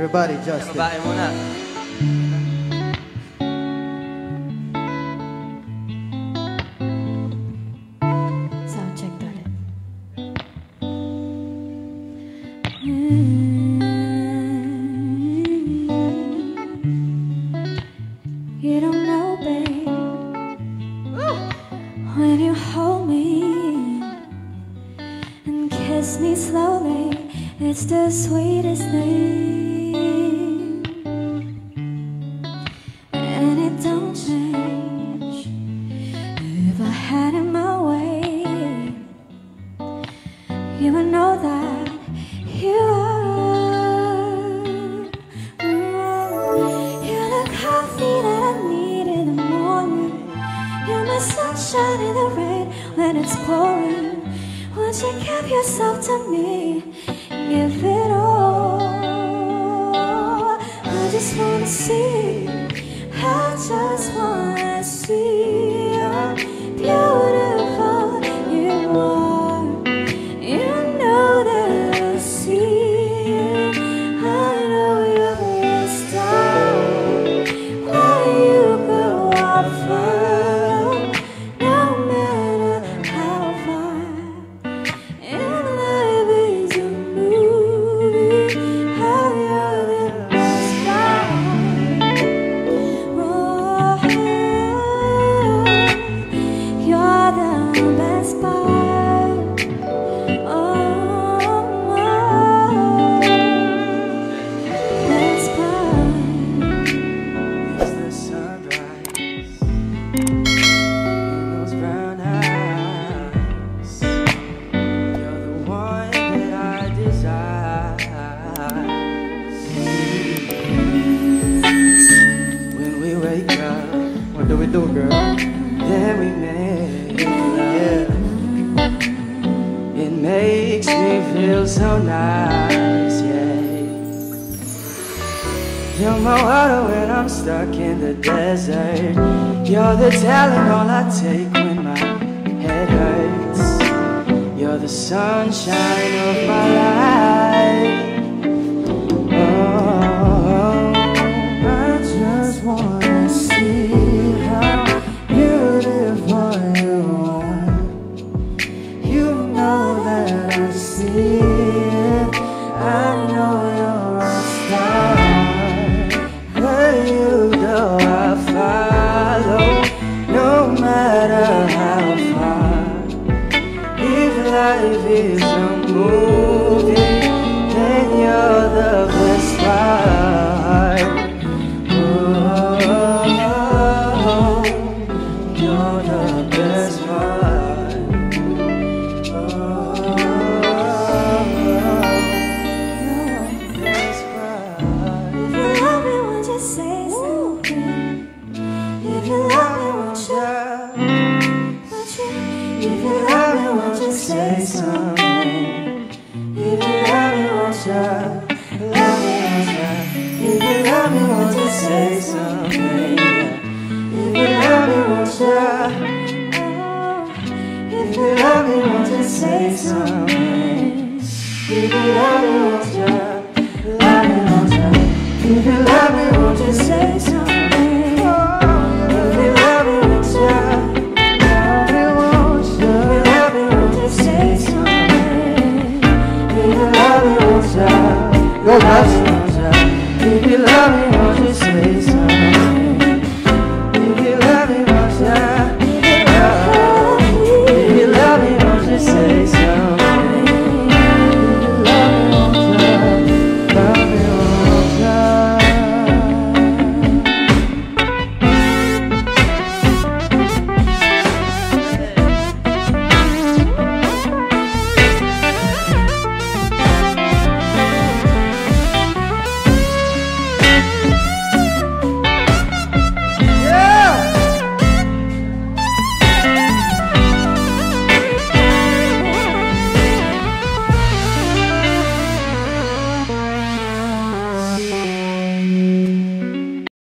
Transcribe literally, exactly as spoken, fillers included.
Everybody, just babae muna. Sound check ulit. Mm. You don't know, babe, when you hold me and kiss me slowly, it's the sweetest thing, and it don't change. If I had it my way, you would know that you are. You're the coffee that I need in the morning. You're my sunshine in the rain when it's pouring. Won't you give yourself to me? Give it all. I just wanna see, I just wanna see how beautiful you are. You know that I see it. I know you're a star. Where you go, I'll follow, no matter how far. And life is a movie, how you're the star. Oh, you're the best part. Oh, best part. It's the sunrise in those brown eyes. You're the one that I desire. When we wake up, What do we do, girl? then we make love. It makes me feel so nice, yeah. You're my water when I'm stuck in the desert. You're the Tylenol I take when my head hurts. You're the sunshine of my life. Oh, I just wanna see how beautiful you are. You know that I see it. I know you're a star. Where you go, I follow, no matter how far. If life is a movie, then you're the best part. Oh, you're the best part. Oh, best part. If you love me, won't you say something? If you love me, won't you? Won't you? If you love me, won't you say something? If you love me, won't you? Love me, won't you? If you love me, won't you say something? If you love me, won't you? If you love me, won't you say something? If you love me, won't you? Love me, won't you? If you love me, won't you say something?